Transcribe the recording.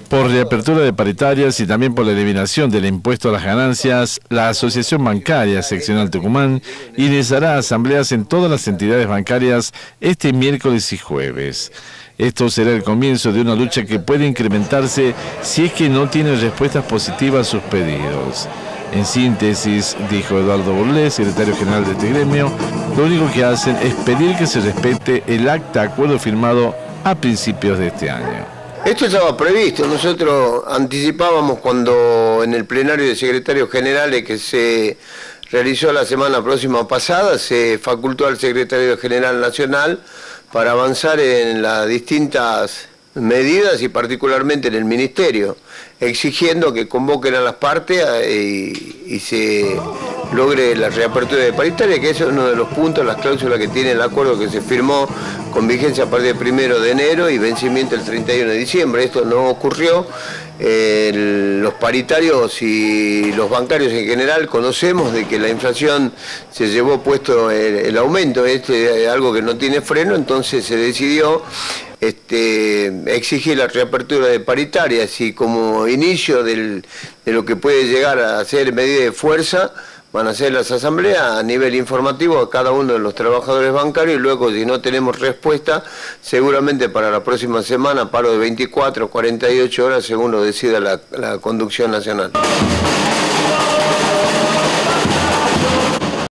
Por reapertura de paritarias y también por la eliminación del impuesto a las ganancias, la Asociación Bancaria Seccional Tucumán iniciará asambleas en todas las entidades bancarias este miércoles y jueves. Esto será el comienzo de una lucha que puede incrementarse si es que no tiene respuestas positivas a sus pedidos. En síntesis, dijo Eduardo Burlé, secretario general de este gremio, lo único que hacen es pedir que se respete el acta acuerdo firmado a principios de este año. Esto estaba previsto, nosotros anticipábamos cuando en el plenario de secretarios generales que se realizó la semana próxima pasada, se facultó al secretario general nacional para avanzar en las distintas medidas y particularmente en el ministerio, exigiendo que convoquen a las partes y se logre la reapertura de paritaria, que ese es uno de los puntos, las cláusulas que tiene el acuerdo que se firmó con vigencia a partir del 1 de enero y vencimiento el 31 de diciembre. Esto no ocurrió. Los paritarios y los bancarios en general conocemos de que la inflación se llevó puesto el aumento, algo que no tiene freno, entonces se decidió exigir la reapertura de paritarias y como inicio de lo que puede llegar a ser medida de fuerza, van a hacer las asambleas a nivel informativo a cada uno de los trabajadores bancarios y luego si no tenemos respuesta, seguramente para la próxima semana, paro de 24 o 48 horas según lo decida la conducción nacional.